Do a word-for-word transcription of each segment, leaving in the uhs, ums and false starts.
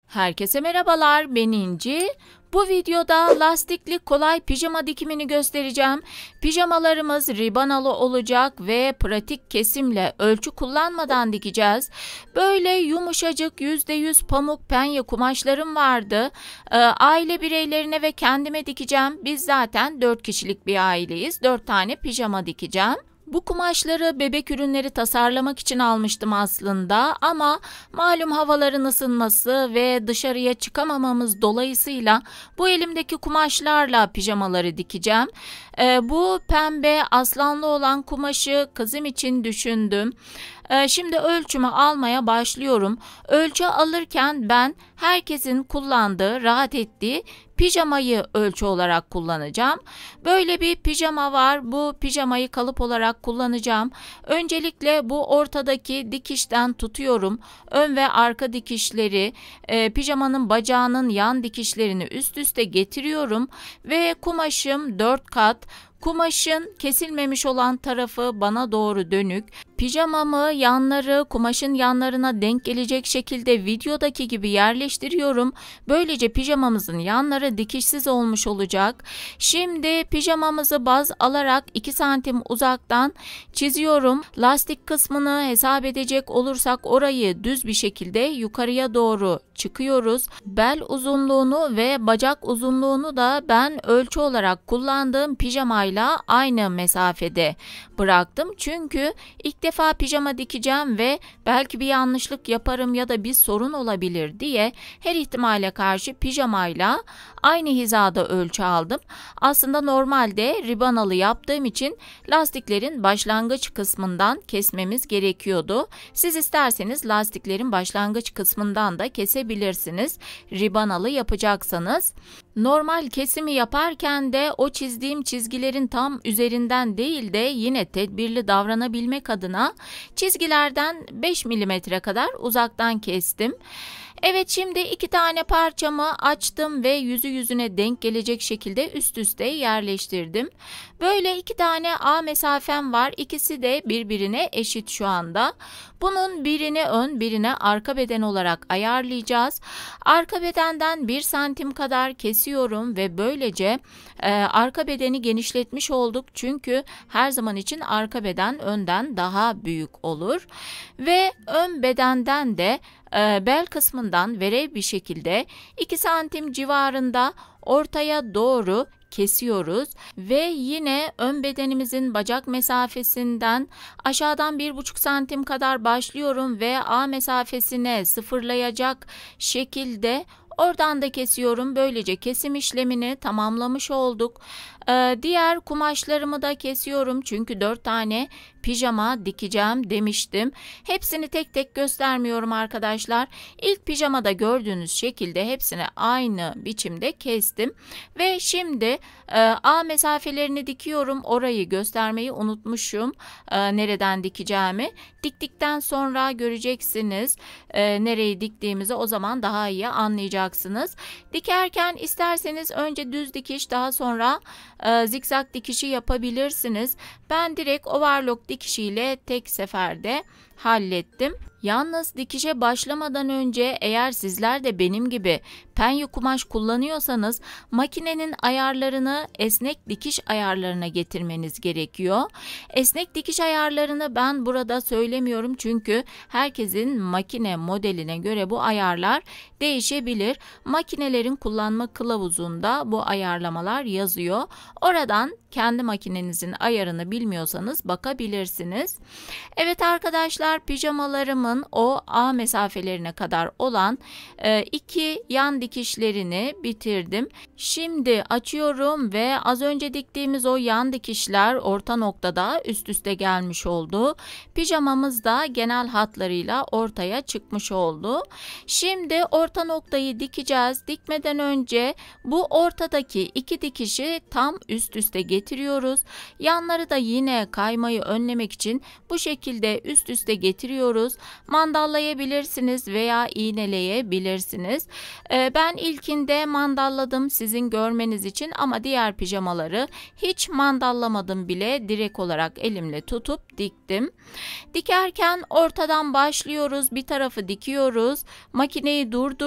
Herkese merhabalar, ben İnci. Bu videoda lastikli kolay pijama dikimini göstereceğim. Pijamalarımız ribanalı olacak ve pratik kesimle ölçü kullanmadan dikeceğiz. Böyle yumuşacık yüzde yüz pamuk penye kumaşlarım vardı. Ee, aile bireylerine ve kendime dikeceğim. Biz zaten dört kişilik bir aileyiz. dört tane pijama dikeceğim. Bu kumaşları bebek ürünleri tasarlamak için almıştım aslında ama malum havaların ısınması ve dışarıya çıkamamamız dolayısıyla bu elimdeki kumaşlarla pijamaları dikeceğim. Ee, bu pembe aslanlı olan kumaşı kızım için düşündüm. Ee, şimdi ölçümü almaya başlıyorum. Ölçü alırken ben herkesin kullandığı, rahat ettiği pijamayı ölçü olarak kullanacağım. Böyle bir pijama var. Bu pijamayı kalıp olarak kullanacağım. Öncelikle bu ortadaki dikişten tutuyorum. Ön ve arka dikişleri, e, pijamanın bacağının yan dikişlerini üst üste getiriyorum ve kumaşım dört kat. Kumaşın kesilmemiş olan tarafı bana doğru dönük. Pijamamı yanları kumaşın yanlarına denk gelecek şekilde videodaki gibi yerleştiriyorum. Böylece pijamamızın yanları dikişsiz olmuş olacak. Şimdi pijamamızı baz alarak iki santim uzaktan çiziyorum. Lastik kısmını hesap edecek olursak orayı düz bir şekilde yukarıya doğru çıkıyoruz. Bel uzunluğunu ve bacak uzunluğunu da ben ölçü olarak kullandığım pijamayla aynı mesafede bıraktım. Çünkü ilk defa pijama dikeceğim ve belki bir yanlışlık yaparım ya da bir sorun olabilir diye her ihtimale karşı pijamayla aynı hizada ölçü aldım. Aslında normalde ribanalı yaptığım için lastiklerin başlangıç kısmından kesmemiz gerekiyordu. Siz isterseniz lastiklerin başlangıç kısmından da kesebilirsiniz. Ribanalı yapacaksanız. Normal kesimi yaparken de o çizdiğim çizgilerin tam üzerinden değil de yine tedbirli davranabilmek adına çizgilerden beş milimetre kadar uzaktan kestim. Evet, şimdi iki tane parçamı açtım ve yüzü yüzüne denk gelecek şekilde üst üste yerleştirdim. Böyle iki tane A mesafem var. İkisi de birbirine eşit şu anda. Bunun birini ön, birini arka beden olarak ayarlayacağız. Arka bedenden bir santim kadar kesiyorum ve böylece e, arka bedeni genişletmiş olduk. Çünkü her zaman için arka beden önden daha büyük olur. Ve ön bedenden de e, bel kısmından verev bir şekilde iki santim civarında ortaya doğru kesiyoruz ve yine ön bedenimizin bacak mesafesinden aşağıdan bir buçuk santim kadar başlıyorum ve A mesafesine sıfırlayacak şekilde oradan da kesiyorum. Böylece kesim işlemini tamamlamış olduk. Ee, diğer kumaşlarımı da kesiyorum çünkü dört tane pijama dikeceğim demiştim. Hepsini tek tek göstermiyorum arkadaşlar. İlk pijamada gördüğünüz şekilde hepsini aynı biçimde kestim. Ve şimdi e, A mesafelerini dikiyorum. Orayı göstermeyi unutmuşum. E, nereden dikeceğimi. Diktikten sonra göreceksiniz e, nereyi diktiğimizi, o zaman daha iyi anlayacaksınız. Dikerken isterseniz önce düz dikiş, daha sonra e, zikzak dikişi yapabilirsiniz. Ben direkt overlock dikişiyle tek seferde hallettim. Yalnız dikişe başlamadan önce eğer sizler de benim gibi penye kumaş kullanıyorsanız makinenin ayarlarını esnek dikiş ayarlarına getirmeniz gerekiyor. Esnek dikiş ayarlarını ben burada söylemiyorum çünkü herkesin makine modeline göre bu ayarlar değişebilir. Makinelerin kullanma kılavuzunda bu ayarlamalar yazıyor. Oradan kendi makinenizin ayarını bilmiyorsanız bakabilirsiniz. Evet arkadaşlar, pijamalarımın o A mesafelerine kadar olan e, iki yan dikişlerini bitirdim. Şimdi açıyorum ve az önce diktiğimiz o yan dikişler orta noktada üst üste gelmiş oldu. Pijamamız da genel hatlarıyla ortaya çıkmış oldu. Şimdi orta noktayı dikeceğiz. Dikmeden önce bu ortadaki iki dikişi tam üst üste getiriyoruz. Yanları da yine kaymayı önlemek için bu şekilde üst üste getiriyoruz. Mandallayabilirsiniz veya iğneleyebilirsiniz. Ee, ben ilkinde mandalladım sizin görmeniz için ama diğer pijamaları hiç mandallamadım bile. Direkt olarak elimle tutup diktim. Dikerken ortadan başlıyoruz. Bir tarafı dikiyoruz. Makineyi durdurup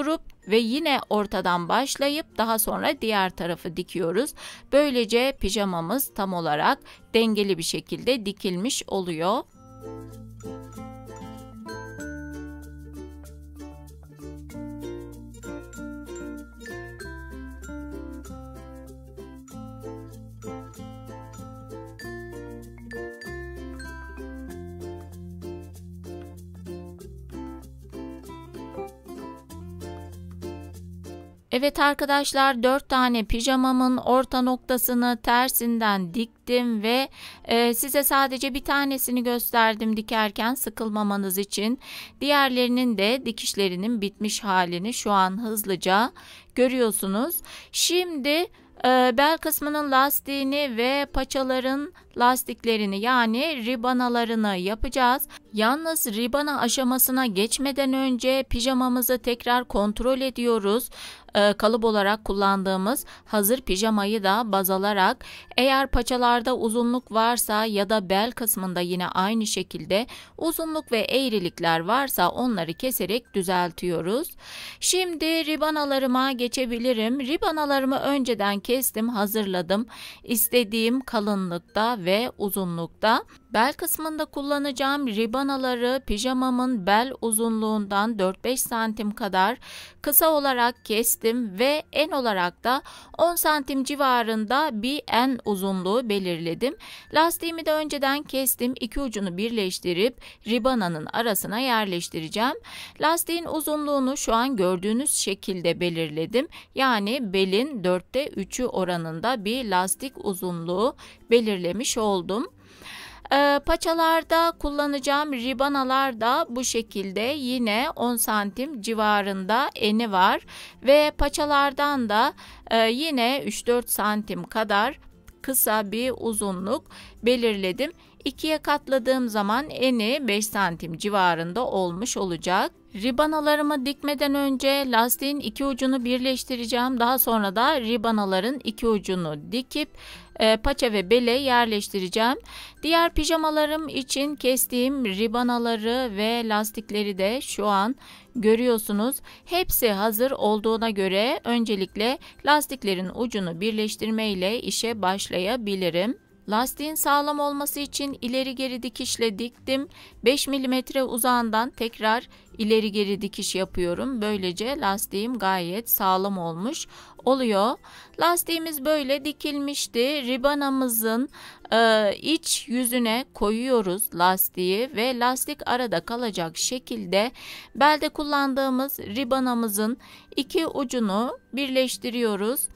ve yine ortadan başlayıp daha sonra diğer tarafı dikiyoruz. Böylece pijamamız tam olarak dengeli bir şekilde dikilmiş oluyor. Evet arkadaşlar, dört tane pijamamın orta noktasını tersinden diktim ve e, size sadece bir tanesini gösterdim dikerken sıkılmamanız için. Diğerlerinin de dikişlerinin bitmiş halini şu an hızlıca görüyorsunuz. Şimdi e, bel kısmının lastiğini ve paçaların lastiklerini yani ribanalarını yapacağız. Yalnız ribana aşamasına geçmeden önce pijamamızı tekrar kontrol ediyoruz. Ee, kalıp olarak kullandığımız hazır pijamayı da baz alarak, eğer paçalarda uzunluk varsa ya da bel kısmında yine aynı şekilde uzunluk ve eğrilikler varsa onları keserek düzeltiyoruz. Şimdi ribanalarıma geçebilirim. Ribanalarımı önceden kestim, hazırladım. İstediğim kalınlıkta ve uzunlukta. Bel kısmında kullanacağım ribanaları pijamamın bel uzunluğundan dört beş santim kadar kısa olarak kestim ve en olarak da on santim civarında bir en uzunluğu belirledim. Lastiğimi de önceden kestim. İki ucunu birleştirip ribananın arasına yerleştireceğim. Lastiğin uzunluğunu şu an gördüğünüz şekilde belirledim. Yani belin dörtte üçü oranında bir lastik uzunluğu belirlemiş oldum. Ee, paçalarda kullanacağım ribanalar da bu şekilde yine on santim civarında eni var ve paçalardan da e, yine üç dört santim kadar kısa bir uzunluk belirledim. İkiye katladığım zaman eni beş santim civarında olmuş olacak. Ribanalarımı dikmeden önce lastiğin iki ucunu birleştireceğim. Daha sonra da ribanaların iki ucunu dikip e, paça ve bele yerleştireceğim. Diğer pijamalarım için kestiğim ribanaları ve lastikleri de şu an görüyorsunuz. Hepsi hazır olduğuna göre öncelikle lastiklerin ucunu birleştirme ile işe başlayabilirim. Lastiğin sağlam olması için ileri geri dikişle diktim. beş milimetre uzağından tekrar ileri geri dikiş yapıyorum. Böylece lastiğim gayet sağlam olmuş oluyor. Lastiğimiz böyle dikilmişti. Ribanamızın e, iç yüzüne koyuyoruz lastiği ve lastik arada kalacak şekilde belde kullandığımız ribanamızın iki ucunu birleştiriyoruz.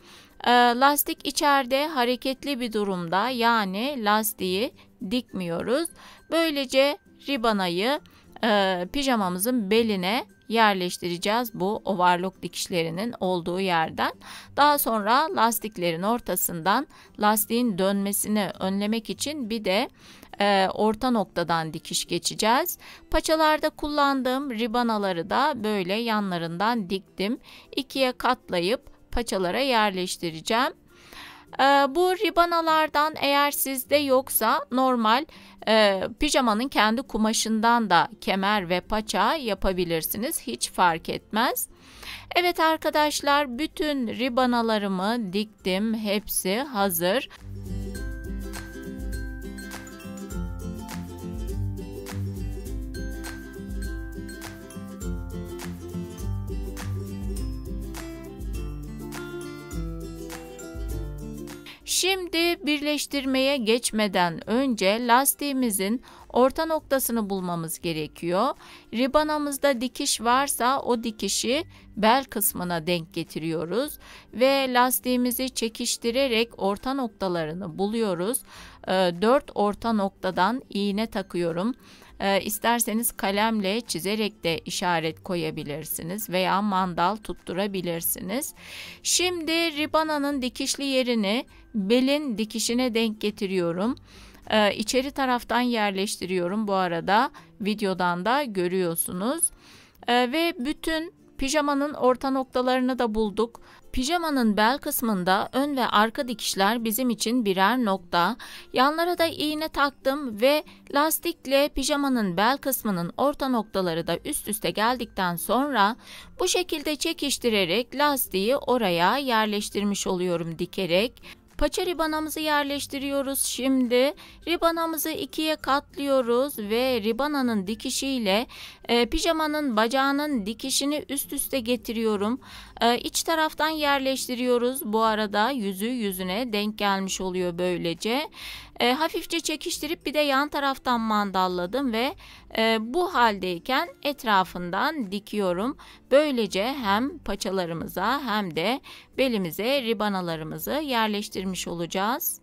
Lastik içeride hareketli bir durumda, yani lastiği dikmiyoruz. Böylece ribanayı e, pijamamızın beline yerleştireceğiz bu overlock dikişlerinin olduğu yerden. Daha sonra lastiklerin ortasından lastiğin dönmesini önlemek için bir de e, orta noktadan dikiş geçeceğiz. Paçalarda kullandığım ribanaları da böyle yanlarından diktim. İkiye katlayıp paçalara yerleştireceğim. Ee, bu ribanalardan eğer sizde yoksa normal e, pijamanın kendi kumaşından da kemer ve paça yapabilirsiniz. Hiç fark etmez. Evet arkadaşlar, bütün ribanalarımı diktim. Hepsi hazır. Şimdi birleştirmeye geçmeden önce lastiğimizin orta noktasını bulmamız gerekiyor. Ribanamızda dikiş varsa o dikişi bel kısmına denk getiriyoruz ve lastiğimizi çekiştirerek orta noktalarını buluyoruz. dört orta noktadan iğne takıyorum. E, isterseniz kalemle çizerek de işaret koyabilirsiniz veya mandal tutturabilirsiniz. Şimdi ribananın dikişli yerini belin dikişine denk getiriyorum. E, içeri taraftan yerleştiriyorum. Bu arada videodan da görüyorsunuz. E, ve bütün pijamanın orta noktalarını da bulduk. Pijamanın bel kısmında ön ve arka dikişler bizim için birer nokta. Yanlara da iğne taktım ve lastikle pijamanın bel kısmının orta noktaları da üst üste geldikten sonra bu şekilde çekiştirerek lastiği oraya yerleştirmiş oluyorum dikerek. Paça ribanamızı yerleştiriyoruz şimdi. Ribanamızı ikiye katlıyoruz ve ribananın dikişiyle e, pijamanın bacağının dikişini üst üste getiriyorum. E, iç taraftan yerleştiriyoruz. Bu arada yüzü yüzüne denk gelmiş oluyor böylece. E, hafifçe çekiştirip bir de yan taraftan mandalladım ve e, bu haldeyken etrafından dikiyorum. Böylece hem paçalarımıza hem de belimize ribanalarımızı yerleştirmiş olacağız.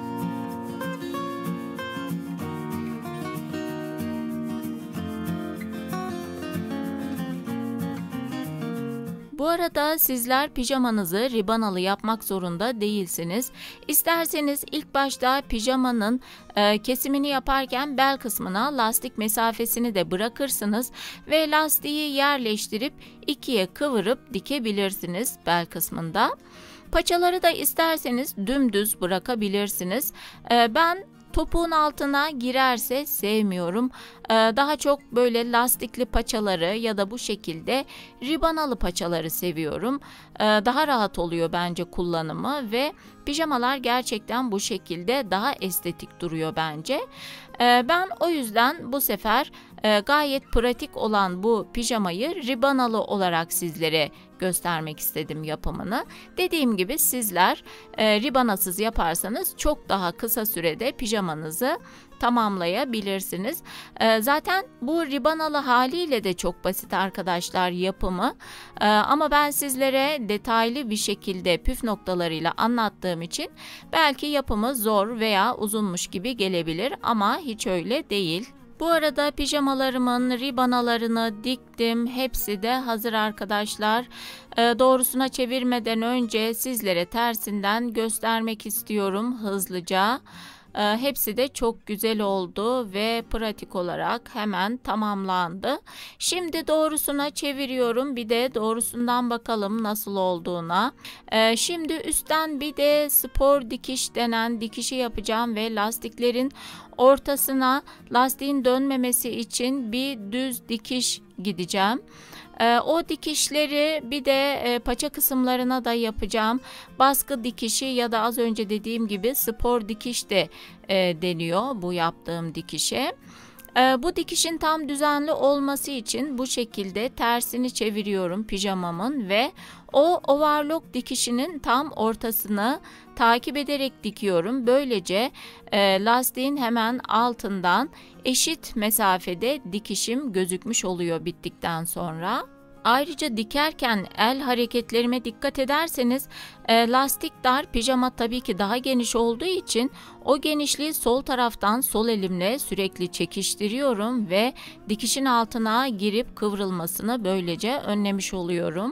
Bu arada sizler pijamanızı ribanalı yapmak zorunda değilsiniz. İsterseniz ilk başta pijamanın e, kesimini yaparken bel kısmına lastik mesafesini de bırakırsınız ve lastiği yerleştirip ikiye kıvırıp dikebilirsiniz bel kısmında. Paçaları da isterseniz dümdüz bırakabilirsiniz. E, ben topuğun altına girerse sevmiyorum. Ee, daha çok böyle lastikli paçaları ya da bu şekilde ribanalı paçaları seviyorum. Ee, daha rahat oluyor bence kullanımı ve pijamalar gerçekten bu şekilde daha estetik duruyor bence. Ee, ben o yüzden bu sefer e, gayet pratik olan bu pijamayı ribanalı olarak sizlere göstermek istedim yapımını. Dediğim gibi sizler e, ribanasız yaparsanız çok daha kısa sürede pijamanızı tamamlayabilirsiniz. E, zaten bu ribanalı haliyle de çok basit arkadaşlar yapımı. E, ama ben sizlere detaylı bir şekilde püf noktalarıyla anlattığım için belki yapımı zor veya uzunmuş gibi gelebilir ama hiç öyle değil. Bu arada pijamalarımın ribanalarını diktim. Hepsi de hazır arkadaşlar. Ee, doğrusuna çevirmeden önce sizlere tersinden göstermek istiyorum hızlıca. Ee, hepsi de çok güzel oldu ve pratik olarak hemen tamamlandı. Şimdi doğrusuna çeviriyorum. Bir de doğrusundan bakalım nasıl olduğuna. Ee, şimdi üstten bir de spor dikiş denen dikişi yapacağım ve lastiklerin ortasına lastiğin dönmemesi için bir düz dikiş gideceğim. Ee, o dikişleri bir de e, paça kısımlarına da yapacağım. Baskı dikişi ya da az önce dediğim gibi spor dikiş de e, deniyor bu yaptığım dikişe. E, bu dikişin tam düzenli olması için bu şekilde tersini çeviriyorum pijamamın ve o overlock dikişinin tam ortasını takip ederek dikiyorum. Böylece e, lastiğin hemen altından eşit mesafede dikişim gözükmüş oluyor bittikten sonra. Ayrıca dikerken el hareketlerime dikkat ederseniz e, lastik dar, pijama tabii ki daha geniş olduğu için o genişliği sol taraftan sol elimle sürekli çekiştiriyorum ve dikişin altına girip kıvrılmasını böylece önlemiş oluyorum.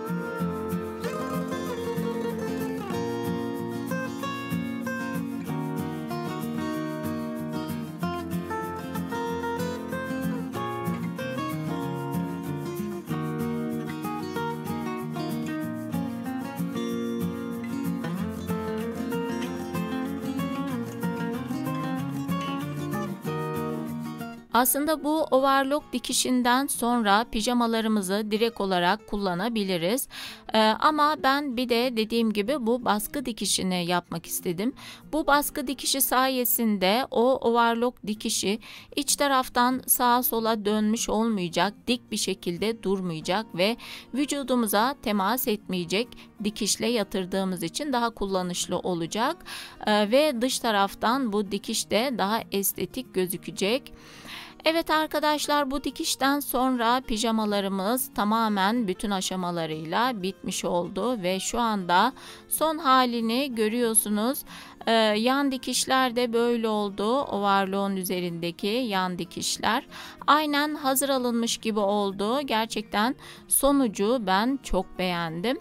Aslında bu overlock dikişinden sonra pijamalarımızı direkt olarak kullanabiliriz. Ee, ama ben bir de dediğim gibi bu baskı dikişini yapmak istedim. Bu baskı dikişi sayesinde o overlock dikişi iç taraftan sağa sola dönmüş olmayacak, dik bir şekilde durmayacak ve vücudumuza temas etmeyecek, dikişle yatırdığımız için daha kullanışlı olacak. Ee, ve dış taraftan bu dikiş de daha estetik gözükecek. Evet arkadaşlar, bu dikişten sonra pijamalarımız tamamen bütün aşamalarıyla bitmiş oldu ve şu anda son halini görüyorsunuz. Ee, yan dikişler de böyle oldu. Overlock'un üzerindeki yan dikişler aynen hazır alınmış gibi oldu. Gerçekten sonucu ben çok beğendim.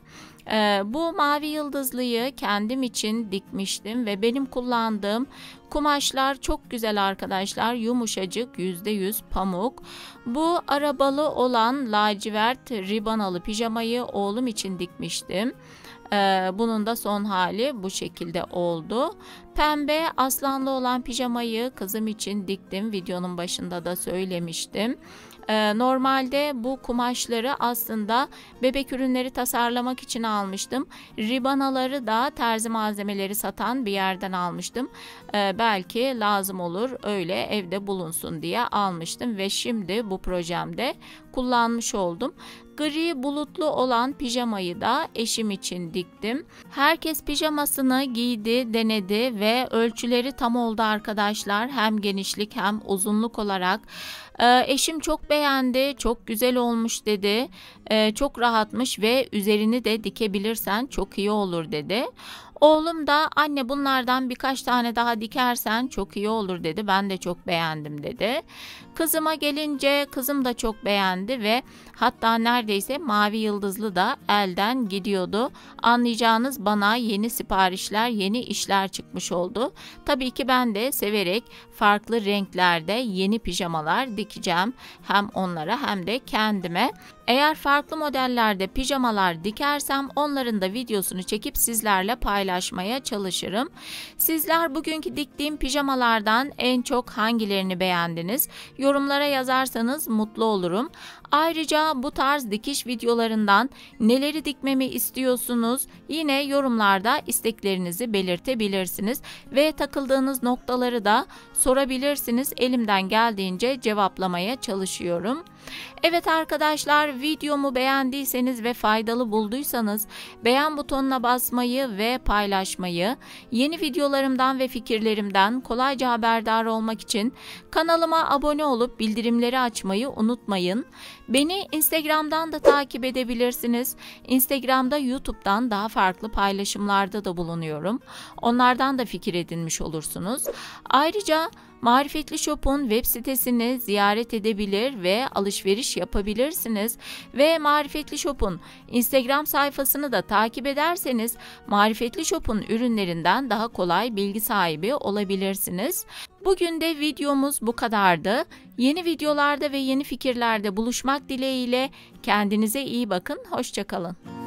Ee, bu mavi yıldızlıyı kendim için dikmiştim ve benim kullandığım kumaşlar çok güzel arkadaşlar. Yumuşacık, yüzde yüz pamuk. Bu arabalı olan lacivert ribanalı pijamayı oğlum için dikmiştim. Ee, bunun da son hali bu şekilde oldu. Pembe aslanlı olan pijamayı kızım için diktim. Videonun başında da söylemiştim. Ee, normalde bu kumaşları aslında bebek ürünleri tasarlamak için almıştım. Ribanaları da terzi malzemeleri satan bir yerden almıştım. Ee, belki lazım olur, öyle evde bulunsun diye almıştım ve şimdi bu projemde kullanmış oldum. Gri bulutlu olan pijamayı da eşim için diktim. Herkes pijamasını giydi, denedi ve ölçüleri tam oldu arkadaşlar. Hem genişlik hem uzunluk olarak. Ee, eşim çok beğendi, çok güzel olmuş dedi. Ee, çok rahatmış ve üzerini de dikebilirsen çok iyi olur dedi. Oğlum da anne bunlardan birkaç tane daha dikersen çok iyi olur dedi. Ben de çok beğendim dedi. Kızıma gelince kızım da çok beğendi ve hatta neredeyse mavi yıldızlı da elden gidiyordu. Anlayacağınız bana yeni siparişler, yeni işler çıkmış oldu. Tabii ki ben de severek farklı renklerde yeni pijamalar dikeceğim. Hem onlara hem de kendime. Eğer farklı modellerde pijamalar dikersem onların da videosunu çekip sizlerle paylaşmaya çalışırım. Sizler bugünkü diktiğim pijamalardan en çok hangilerini beğendiniz? Yorumlara yazarsanız mutlu olurum. Ayrıca bu tarz dikiş videolarından neleri dikmemi istiyorsunuz? Yine yorumlarda isteklerinizi belirtebilirsiniz ve takıldığınız noktaları da sorabilirsiniz. Elimden geldiğince cevaplamaya çalışıyorum. Evet arkadaşlar, videomu beğendiyseniz ve faydalı bulduysanız beğen butonuna basmayı ve paylaşmayı, yeni videolarımdan ve fikirlerimden kolayca haberdar olmak için kanalıma abone olup bildirimleri açmayı unutmayın. Beni Instagram'dan da takip edebilirsiniz. Instagram'da YouTube'dan daha farklı paylaşımlarda da bulunuyorum. Onlardan da fikir edinmiş olursunuz. Ayrıca Marifetli Shop'un web sitesini ziyaret edebilir ve alışveriş yapabilirsiniz. Ve Marifetli Shop'un Instagram sayfasını da takip ederseniz Marifetli Shop'un ürünlerinden daha kolay bilgi sahibi olabilirsiniz. Bugün de videomuz bu kadardı. Yeni videolarda ve yeni fikirlerde buluşmak dileğiyle kendinize iyi bakın. Hoşça kalın.